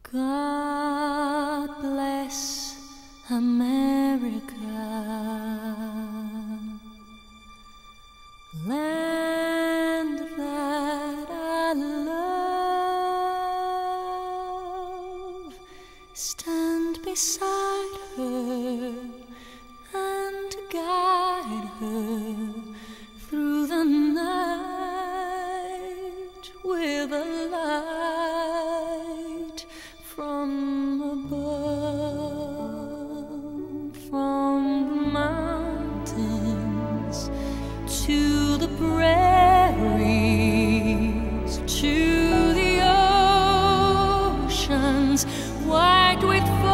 God bless America, land that I love. Stand beside her and guide her through the night with a light from above, from the mountains to the prairies, to the oceans white with